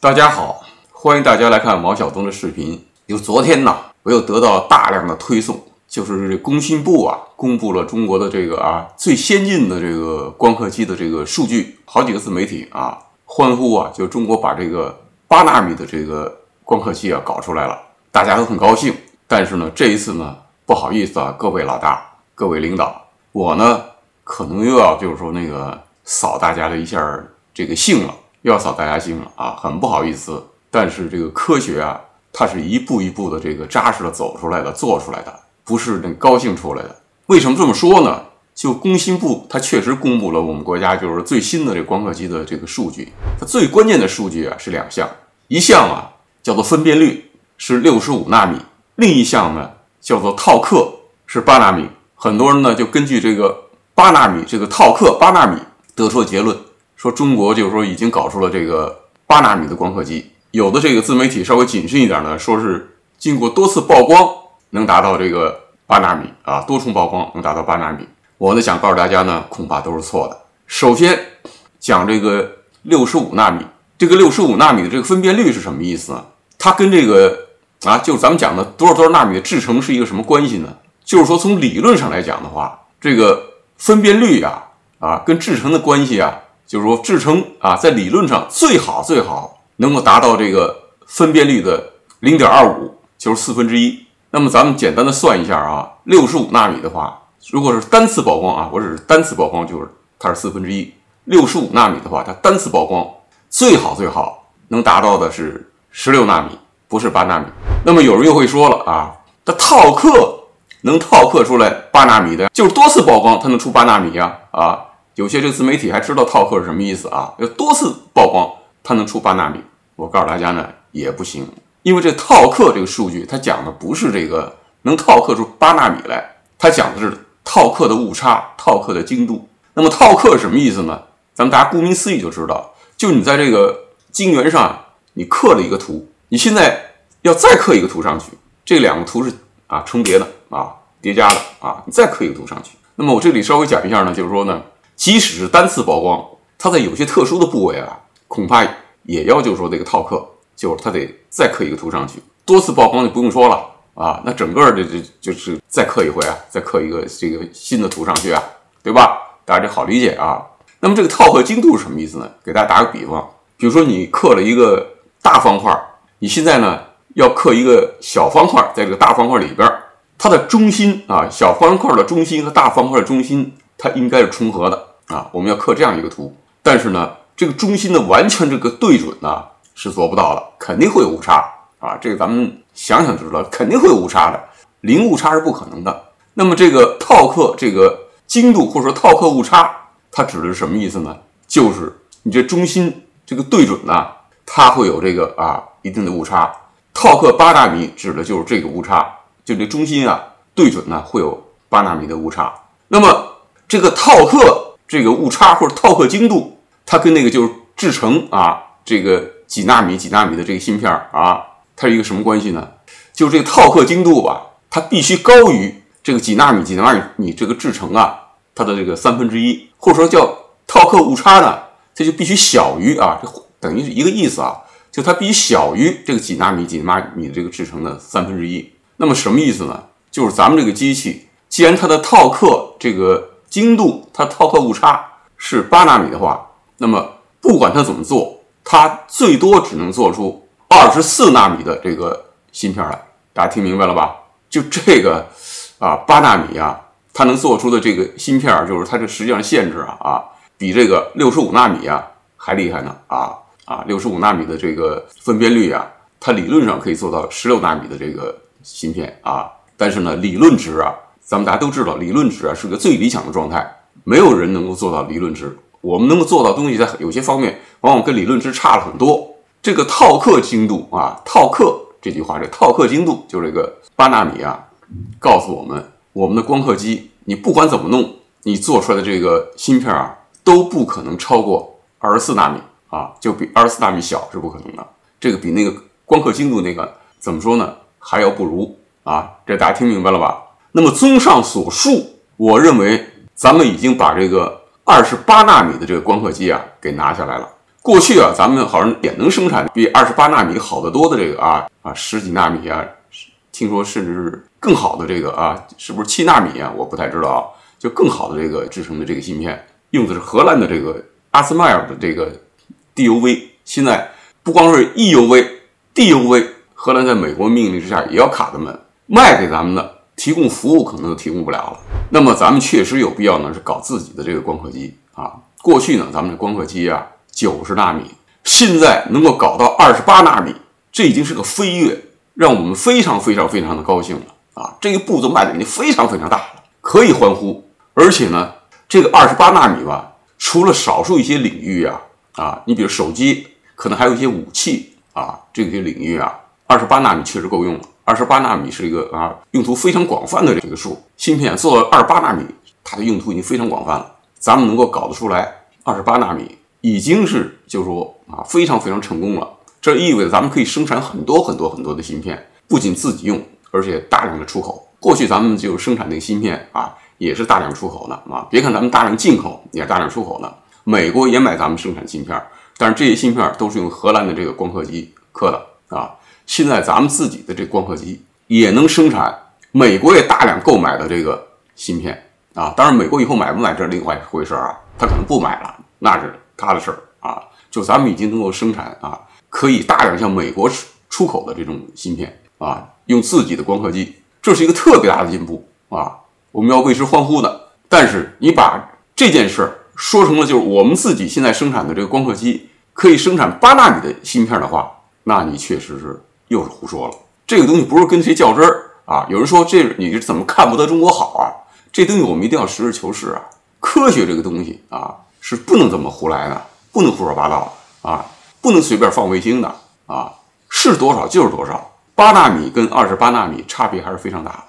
大家好，欢迎大家来看毛晓东的视频。昨天呢，我又得到大量的推送，就是这工信部公布了中国的这个最先进的这个光刻机的这个数据，好几个自媒体欢呼就中国把这个8纳米的这个光刻机搞出来了，大家都很高兴。但是呢，这一次呢，不好意思各位老大、各位领导，我呢可能又要就是说扫大家的一下这个兴了。又要扫大家兴了很不好意思。但是这个科学它是一步一步的这个扎实的走出来的、做出来的，不是高兴出来的。为什么这么说呢？就工信部它确实公布了我们国家就是最新的这光刻机的这个数据，它最关键的数据是2项，一项叫做分辨率是65纳米，另一项呢叫做套刻是8纳米。很多人呢就根据这个8纳米这个套刻8纳米得出了结论。说中国就是说已经搞出了这个8纳米的光刻机，有的这个自媒体稍微谨慎一点呢，说是经过多次曝光能达到这个8纳米多重曝光能达到8纳米。我呢想告诉大家呢，恐怕都是错的。首先讲这个65纳米，这个65纳米的这个分辨率是什么意思呢？它跟这个就是咱们讲的多少纳米的制程是一个什么关系呢？就是说从理论上来讲的话，这个分辨率跟制程的关系就是说制程在理论上最好能够达到这个分辨率的 0.25， 就是1/4。那么咱们简单的算一下65纳米的话，如果是单次曝光我只是单次曝光，就是它是1/4。65纳米的话，它单次曝光最好能达到的是16纳米，不是8纳米。那么有人又会说了它套刻能套刻出来8纳米的，就是多次曝光它能出8纳米有些这个自媒体还知道套刻是什么意思要多次曝光它能出8纳米。我告诉大家呢，也不行，因为这套刻这个数据它讲的不是这个能套刻出8纳米来，它讲的是套刻的误差、套刻的精度。那么套刻是什么意思呢？咱们大家顾名思义就知道，就你在这个晶圆上你刻了一个图，你现在要再刻一个图上去，这2个图是重叠的叠加的你再刻一个图上去。那么我这里稍微讲一下呢，就是说呢，即使是单次曝光，它在有些特殊的部位恐怕也要就是说这个套刻，就是它得再刻一个图上去。多次曝光就不用说了那整个就是再刻一回再刻一个这个新的图上去对吧？大家这好理解那么这个套刻精度是什么意思呢？给大家打个比方，比如说你刻了一个大方块，你现在呢要刻一个小方块，在这个大方块里边，它的中心小方块的中心和大方块的中心它应该是重合的我们要刻这样一个图。但是呢，这个中心的完全这个对准是做不到的，肯定会有误差这个咱们想想就知道，肯定会有误差的，零误差是不可能的。那么这个套刻这个精度或者说套刻误差，它指的是什么意思呢？就是你这中心这个对准它会有这个一定的误差。套刻8纳米指的就是这个误差，就这中心对准会有8纳米的误差。那么这个套刻这个误差或者套刻精度，它跟那个就是制程这个几纳米的这个芯片它是一个什么关系呢？就是这个套刻精度它必须高于这个几纳米这个制程它的这个1/3，或者说叫套刻误差呢，这就必须小于这等于是一个意思就它必须小于这个几纳米的这个制程的1/3。那么什么意思呢？就是咱们这个机器既然它的套刻这个精度，它套刻误差是8纳米的话，那么不管它怎么做，它最多只能做出24纳米的这个芯片来。大家听明白了吧？就这个8纳米它能做出的这个芯片，就是它这实际上限制比这个65纳米还厉害呢65纳米的这个分辨率它理论上可以做到16纳米的这个芯片但是呢，理论值咱们大家都知道，理论值是个最理想的状态，没有人能够做到理论值。我们能够做到的东西，在有些方面往往跟理论值差了很多。这个套刻精度套刻这句话，这套刻精度就是这个8纳米告诉我们，我们的光刻机你不管怎么弄，你做出来的这个芯片都不可能超过24纳米就比24纳米小是不可能的。这个比那个光刻精度那个怎么说呢，还要不如这大家听明白了吧？那么综上所述，我认为咱们已经把这个28纳米的这个光刻机给拿下来了。 过去啊，咱们好像也能生产比28纳米好得多的这个10几纳米啊，听说甚至是更好的这个是不是7纳米啊？我不太知道啊，就更好的这个制成的这个芯片，用的是荷兰的这个阿斯麦尔的这个 DUV。现在不光是 EUV、DUV， 荷兰在美国命令之下也要卡咱们，卖给咱们的提供服务可能都提供不了了。那么咱们确实有必要呢，是搞自己的这个光刻机啊。过去呢，咱们的光刻机啊90纳米，现在能够搞到28纳米，这已经是个飞跃，让我们非常的高兴了啊！这个步子迈的已经非常大了，可以欢呼。而且呢，这个28纳米吧，除了少数一些领域你比如手机，可能还有一些武器这些领域28纳米确实够用了。28纳米是一个用途非常广泛的这个数，芯片做到28纳米，它的用途已经非常广泛了。咱们能够搞得出来28纳米，已经是就是说非常成功了。这意味着咱们可以生产很多的芯片，不仅自己用，而且大量的出口。过去咱们就生产那个芯片也是大量出口的别看咱们大量进口，也是大量出口的。美国也买咱们生产芯片，但是这些芯片都是用荷兰的这个光刻机刻的现在咱们自己的这个光刻机也能生产美国也大量购买的这个芯片当然美国以后买不买这是另外一回事他可能不买了，那是他的事儿就咱们已经能够生产可以大量向美国出口的这种芯片用自己的光刻机，这是一个特别大的进步我们要为之欢呼的。但是你把这件事说成了就是我们自己现在生产的这个光刻机可以生产8纳米的芯片的话，那你确实是又是胡说了。这个东西不是跟谁较真儿有人说你是怎么看不得中国好这东西我们一定要实事求是科学这个东西是不能这么胡来的，不能胡说八道不能随便放卫星的是多少就是多少。8纳米跟28纳米差别还是非常大的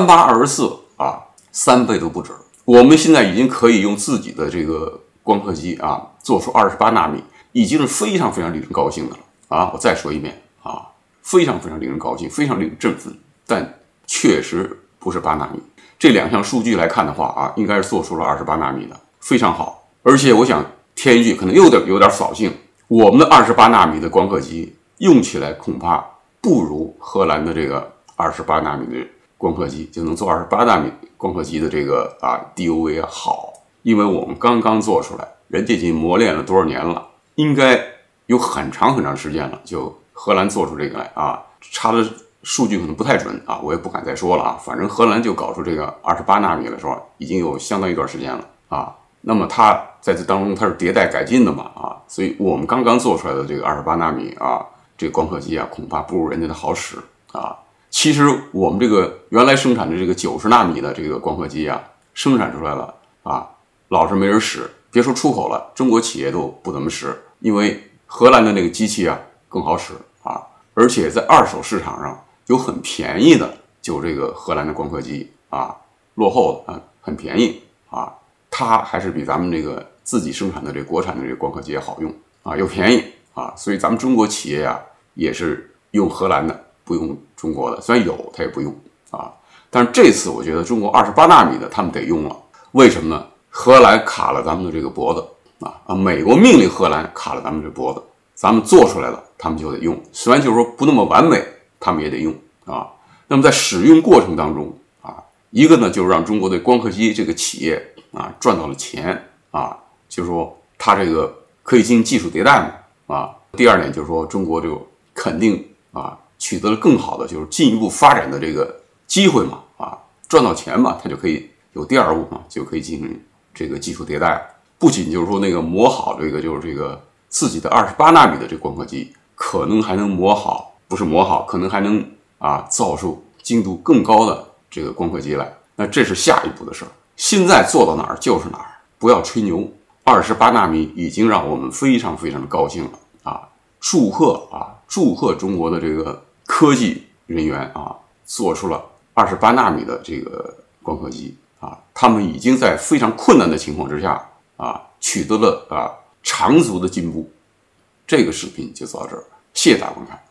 ，38243倍都不止。我们现在已经可以用自己的这个光刻机做出28纳米，已经是非常令人高兴的了我再说一遍非常令人高兴，非常令人振奋。但确实不是8纳米。这两项数据来看的话应该是做出了28纳米的，非常好。而且我想添一句，可能有点扫兴，我们的28纳米的光刻机用起来恐怕不如荷兰的这个28纳米的光刻机就能做28纳米光刻机的这个DUV 好，因为我们刚刚做出来，人家已经磨练了多少年了，应该有很长时间了，就荷兰做出这个来查的数据可能不太准我也不敢再说了反正荷兰就搞出这个28纳米的时候，已经有相当一段时间了那么它在这当中它是迭代改进的嘛所以我们刚刚做出来的这个28纳米这个光刻机恐怕不如人家的好使其实我们这个原来生产的这个90纳米的这个光刻机生产出来了老是没人使，别说出口了，中国企业都不怎么使，因为荷兰的那个机器更好使而且在二手市场上有很便宜的，就这个荷兰的光刻机落后的很便宜它还是比咱们这个自己生产的这个国产的这个光刻机也好用又便宜所以咱们中国企业也是用荷兰的，不用中国的，虽然有它也不用但是这次我觉得中国28纳米的他们得用了，为什么呢？荷兰卡了咱们的这个脖子美国命令荷兰卡了咱们这脖子，咱们做出来了他们就得用，虽然就是说不那么完美，他们也得用那么在使用过程当中一个呢就是让中国的光刻机这个企业赚到了钱就是说它这个可以进行技术迭代嘛第二点就是说中国就肯定取得了更好的就是进一步发展的这个机会嘛赚到钱嘛，它就可以有第二步嘛，就可以进行这个技术迭代。不仅就是说那个磨好这个就是这个自己的28纳米的这个光刻机，可能还能磨好，不是磨好，可能还能造出精度更高的这个光刻机来。那这是下一步的事儿，现在做到哪儿就是哪儿，不要吹牛。28纳米已经让我们非常的高兴了祝贺中国的这个科技人员做出了28纳米的这个光刻机他们已经在非常困难的情况之下取得了长足的进步。这个视频就到这儿，谢谢大家观看。